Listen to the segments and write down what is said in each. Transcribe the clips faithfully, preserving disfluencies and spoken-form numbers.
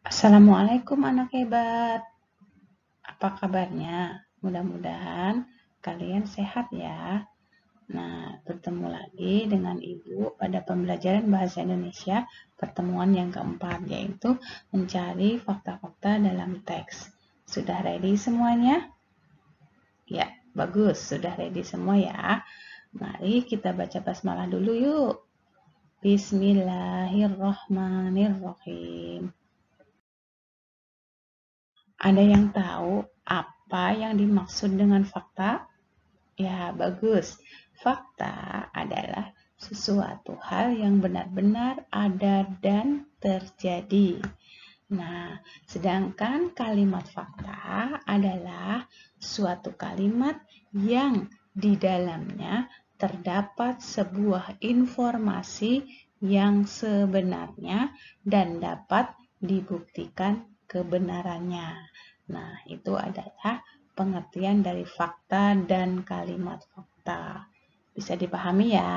Assalamualaikum anak hebat. Apa kabarnya? Mudah-mudahan kalian sehat ya. Nah, bertemu lagi dengan Ibu pada pembelajaran Bahasa Indonesia pertemuan yang keempat, yaitu mencari fakta-fakta dalam teks. Sudah ready semuanya? Ya, bagus. Sudah ready semua ya. Mari kita baca basmalah dulu yuk. Bismillahirrohmanirrohim. Ada yang tahu apa yang dimaksud dengan fakta? Ya, bagus. Fakta adalah sesuatu hal yang benar-benar ada dan terjadi. Nah, sedangkan kalimat fakta adalah suatu kalimat yang di dalamnya terdapat sebuah informasi yang sebenarnya dan dapat dibuktikan kebenarannya. Nah, itu adalah pengertian dari fakta dan kalimat fakta. Bisa dipahami ya?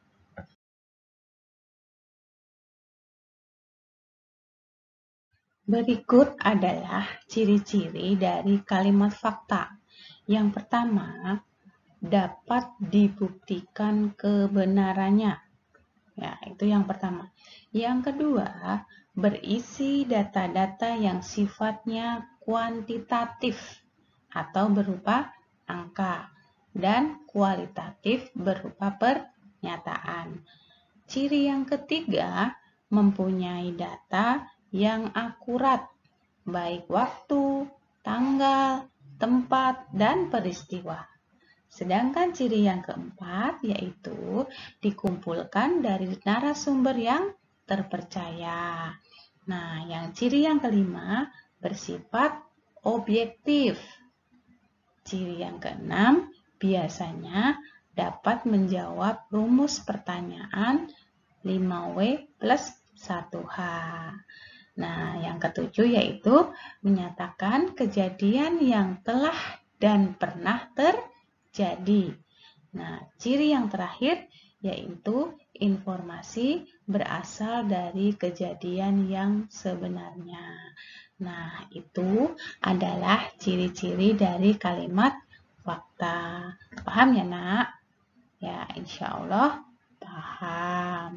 Berikut adalah ciri-ciri dari kalimat fakta. Yang pertama, dapat dibuktikan kebenarannya. Ya, itu yang pertama. Yang kedua, berisi data-data yang sifatnya kuantitatif atau berupa angka dan kualitatif berupa pernyataan. Ciri yang ketiga, mempunyai data yang akurat, baik waktu, tanggal, tempat, dan peristiwa. Sedangkan ciri yang keempat yaitu dikumpulkan dari narasumber yang terpercaya. Nah, yang ciri yang kelima bersifat objektif. Ciri yang keenam biasanya dapat menjawab rumus pertanyaan lima W plus satu H. Nah, yang ketujuh yaitu menyatakan kejadian yang telah dan pernah terjadi. Nah, ciri yang terakhir yaitu informasi berasal dari kejadian yang sebenarnya. Nah, itu adalah ciri-ciri dari kalimat fakta. Paham ya, Nak? Ya, insya Allah paham.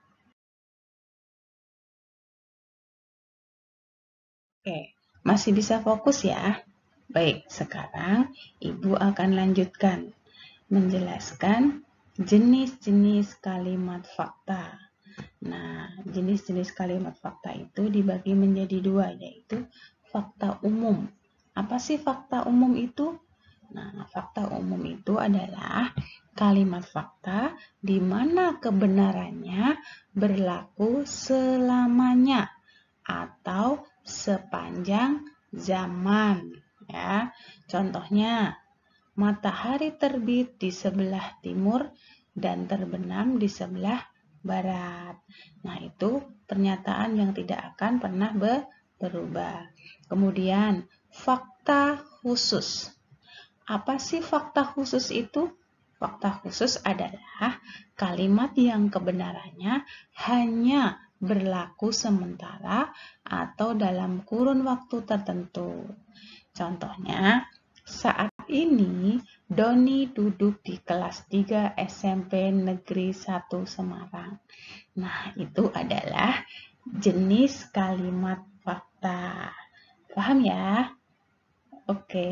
Oke, masih bisa fokus ya? Baik, sekarang Ibu akan lanjutkan menjelaskan jenis-jenis kalimat fakta. Nah, jenis-jenis kalimat fakta itu dibagi menjadi dua, yaitu fakta umum. Apa sih fakta umum itu? Nah, fakta umum itu adalah kalimat fakta di mana kebenarannya berlaku selamanya atau sepanjang zaman. Ya, contohnya matahari terbit di sebelah timur dan terbenam di sebelah barat. Nah, itu pernyataan yang tidak akan pernah berubah. Kemudian, fakta khusus. Apa sih fakta khusus itu? Fakta khusus adalah kalimat yang kebenarannya hanya berlaku sementara atau dalam kurun waktu tertentu. Contohnya, saat ini Doni duduk di kelas tiga S M P Negeri satu Semarang. Nah, itu adalah jenis kalimat fakta. Paham ya? Oke.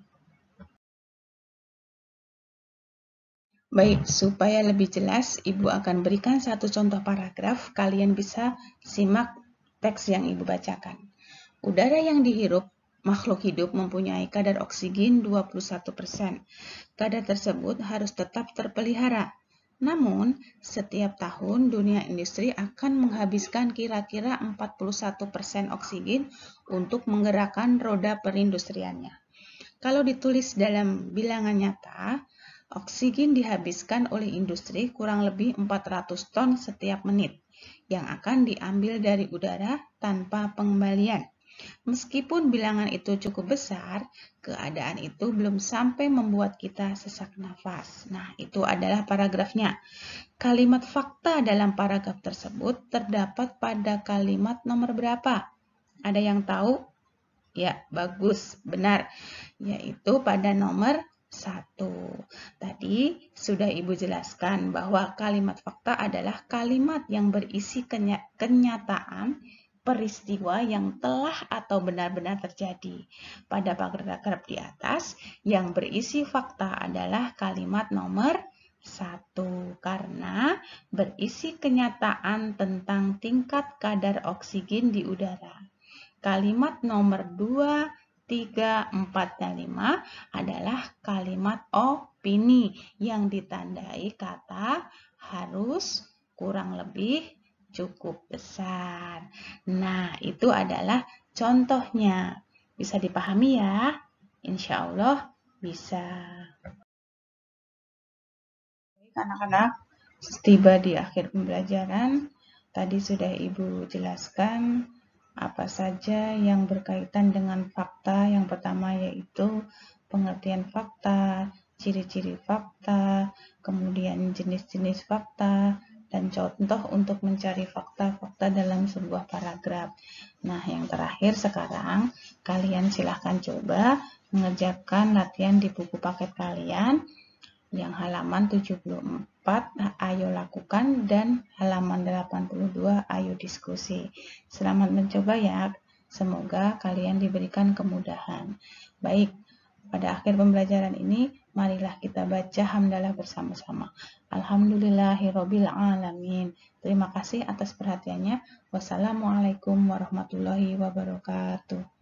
Baik, supaya lebih jelas, Ibu akan berikan satu contoh paragraf. Kalian bisa simak teks yang Ibu bacakan. Udara yang dihirup makhluk hidup mempunyai kadar oksigen dua puluh satu persen. Kadar tersebut harus tetap terpelihara. Namun, setiap tahun dunia industri akan menghabiskan kira-kira empat puluh satu persen oksigen untuk menggerakkan roda perindustriannya. Kalau ditulis dalam bilangan nyata, oksigen dihabiskan oleh industri kurang lebih empat ratus ton setiap menit yang akan diambil dari udara tanpa pengembalian. Meskipun bilangan itu cukup besar, keadaan itu belum sampai membuat kita sesak nafas. Nah, itu adalah paragrafnya. Kalimat fakta dalam paragraf tersebut terdapat pada kalimat nomor berapa? Ada yang tahu? Ya, bagus, benar. Yaitu pada nomor satu. Tadi sudah Ibu jelaskan bahwa kalimat fakta adalah kalimat yang berisi kenya kenyataan peristiwa yang telah atau benar-benar terjadi. Pada paragraf di atas, yang berisi fakta adalah kalimat nomor satu karena berisi kenyataan tentang tingkat kadar oksigen di udara. Kalimat nomor dua, tiga, empat, dan lima adalah kalimat opini yang ditandai kata harus, kurang lebih, cukup besar. Nah, itu adalah contohnya. Bisa dipahami ya? Insya Allah bisa. Anak-anak, tiba di akhir pembelajaran. Tadi sudah Ibu jelaskan apa saja yang berkaitan dengan fakta. Yang pertama yaitu pengertian fakta, ciri-ciri fakta, kemudian jenis-jenis fakta, dan contoh untuk mencari fakta-fakta dalam sebuah paragraf. Nah, yang terakhir sekarang, kalian silahkan coba mengerjakan latihan di buku paket kalian yang halaman tujuh puluh empat, ayo lakukan, dan halaman delapan puluh dua, ayo diskusi. Selamat mencoba ya, semoga kalian diberikan kemudahan. Baik, pada akhir pembelajaran ini, marilah kita baca hamdalah bersama-sama. Alhamdulillahirabbil alamin. Terima kasih atas perhatiannya. Wassalamualaikum warahmatullahi wabarakatuh.